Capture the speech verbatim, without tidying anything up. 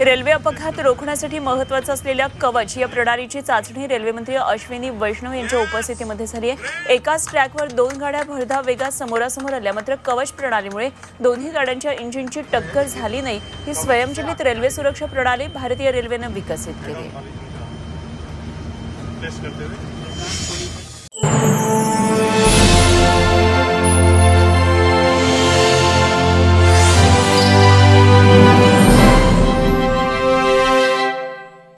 Railway अपघात रोखण्यासाठी महत्त्वाचं असलेल्या कवच या प्रणालीची चाचणी रेल्वे मंत्री अश्विनी वैष्णव यांच्या उपस्थितीमध्ये झाली आहे। एकाच ट्रॅकवर दोन गाड्या भरधाव वेगात समोरासमोर आल्या, मात्र कवच प्रणालीमुळे दोन्ही गाड्यांच्या इंजिनची टक्कर झाली नाही। ही स्वयंचलित रेल्वे सुरक्षा प्रणाली भारतीय रेल्वेने विकसित केली आहे।